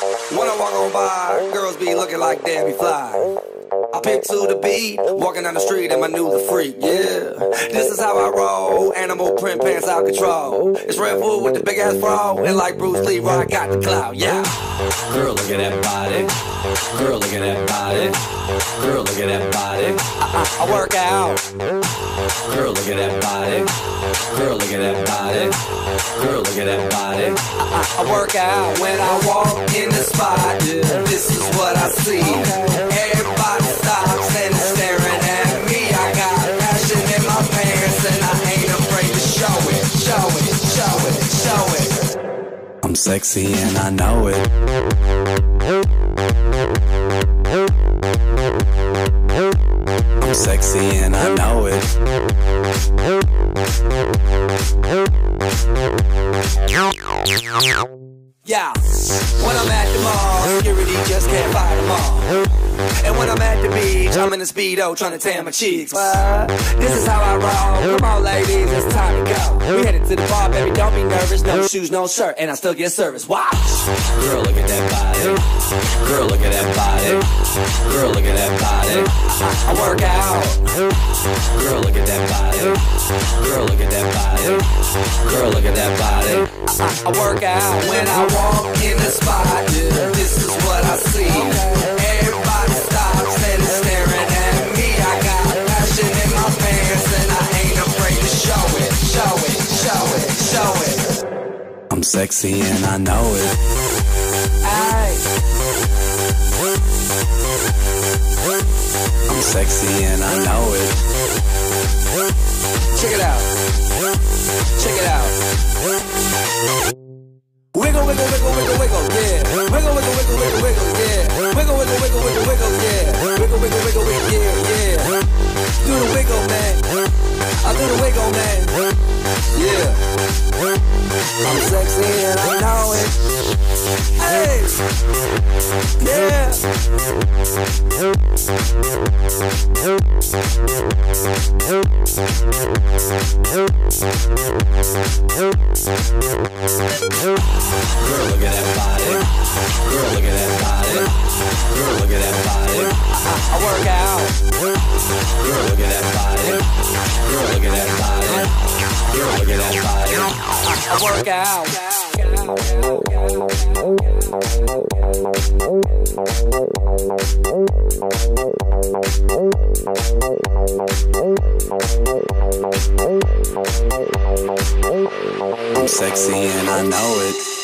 When I walk on by, girls be looking like Debbie Fly. I pimp to the beat, walking down the street and my new the freak, yeah. This is how I roll, animal print pants out control. It's Red Bull with the big ass bra, and like Bruce Lee, I got the clout, yeah. Girl, look at that body. Girl, look at that body. Girl, look at that body. I work out. Girl, look at that body. Girl, look at that body. Girl, look at that body. I work out when I walk in the spot. This is what I see. Everybody stops and is staring at me. I got passion in my pants and I ain't afraid to show it. Show it, show it, show it. I'm sexy and I know it. I'm sexy and I know it. Yeah, when I'm at the mall, security just can't fight them all. And when I'm at the beach, I'm in a Speedo trying to tan my cheeks. This is how I roll. Come on, ladies, it's time to go. We headed to the bar, baby, don't be nervous. No shoes, no shirt, and I still get service. Watch. Girl, look at that body. Girl, look at that body. Girl, look at that body. I work out. Girl, look at that body. Girl, look at that body. Girl, look at that body. I work out when I walk in the spot. This is what I see. Everybody stops and is staring at me. I got passion in my pants and I ain't afraid to show it. Show it, show it, show it. I'm sexy and I know it. Aye. I'm sexy and I know it. Check it out. Check it out. Wiggle, wiggle, wiggle, wiggle, wiggle, yeah. Wiggle, wiggle, wiggle, wiggle, wiggle, yeah. Wiggle, wiggle, wiggle, wiggle, wiggle, yeah. Wiggle, wiggle, wiggle, wiggle, yeah, yeah. Do the wiggle, man. I do the wiggle, man. Yeah. I'm sexy and I know it. Hey. Yeah. Girl, look at that body. Girl, look at that body. Girl, look at that body. I work out. Girl, look at that body. Girl, look at that body. Girl, look at that body. I work out. I'm sexy and I know it.